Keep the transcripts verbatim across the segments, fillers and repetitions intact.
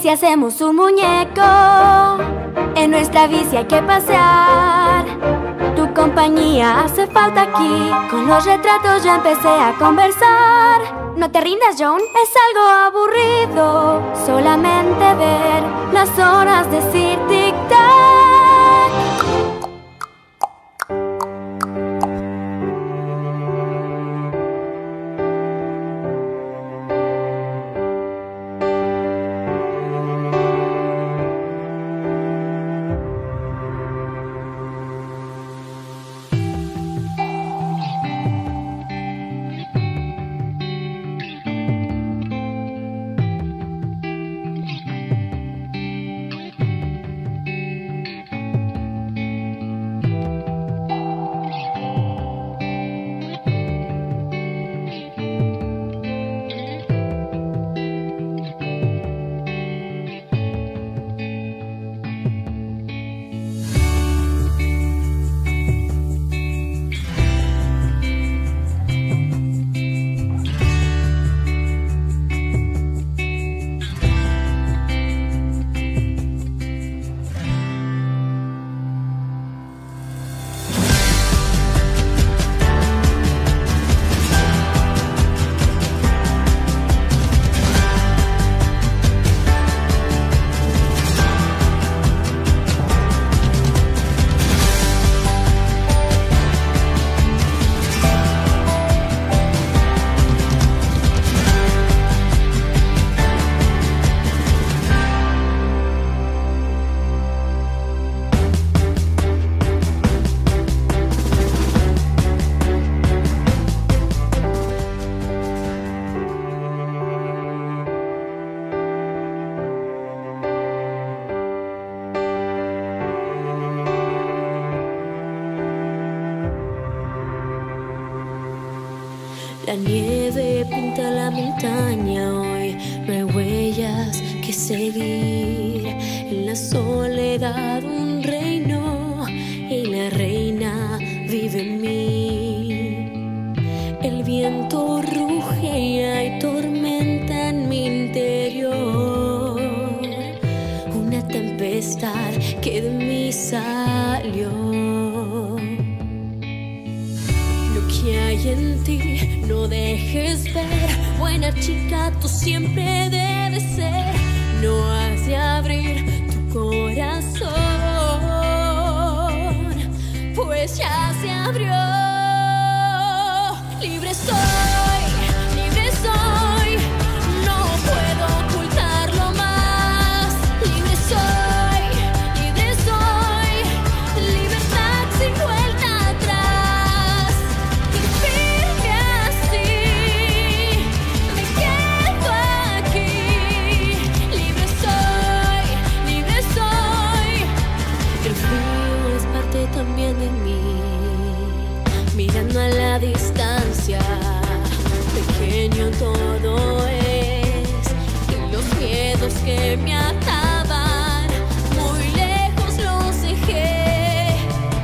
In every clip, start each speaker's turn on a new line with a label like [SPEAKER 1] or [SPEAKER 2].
[SPEAKER 1] si hacemos un muñeco? En nuestra bici hay que pasear. Tu compañía hace falta aquí. Con los retratos ya empecé a conversar. No te rindas, John, es algo aburrido solamente ver las horas decir tic-tac.
[SPEAKER 2] La nieve pinta la montaña, hoy no hay huellas que seguir. En la soledad un reino y la reina vive en mí. El viento ruge y hay tormenta en mi interior. Una tempestad que de mí salió. ¿Qué hay en ti? No dejes ver. Buena chica, tú siempre debes ser. No has de abrir tu corazón, pues ya se abrió. Libre soy, libre soy. No puedo ocultarlo más. Libre soy, libre soy. Libertad sin vuelta atrás. También de mí, mirando a la distancia, pequeño todo es, y los miedos que me ataban, muy lejos los dejé.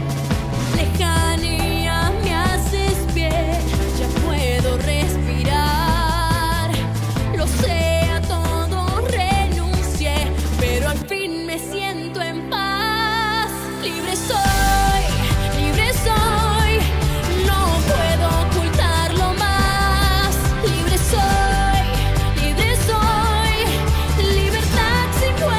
[SPEAKER 2] Lejanía me haces bien, ya puedo respirar. Lo sé, a todo renuncié, pero al fin me siento en paz. Libre soy. Sin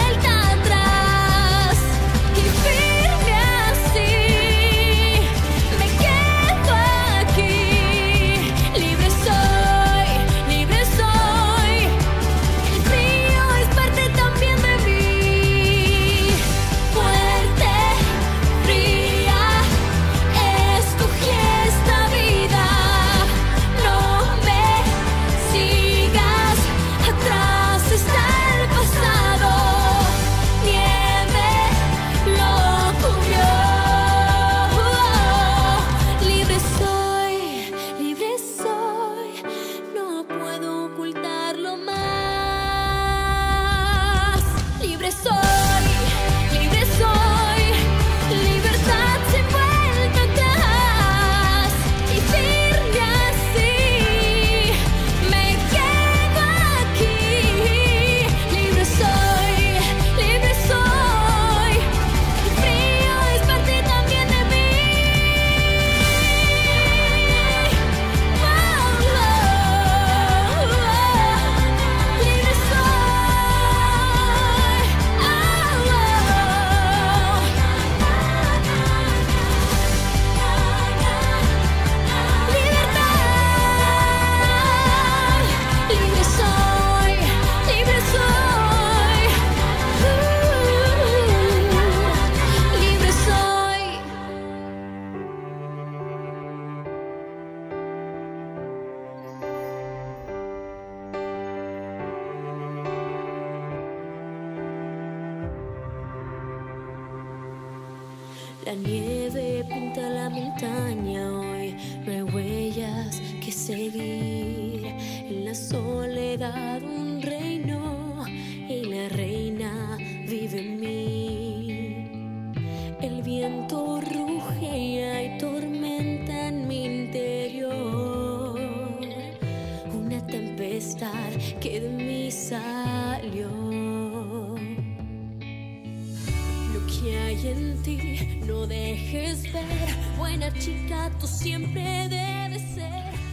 [SPEAKER 2] La nieve pinta la montaña, hoy no hay huellas que seguir. En la soledad un reino y la reina vive en mí. El viento ruge y hay tormenta en mi interior, una tempestad que de mí salió. Lo que hay en ti no dejes ver, buena chica tú siempre debes ser.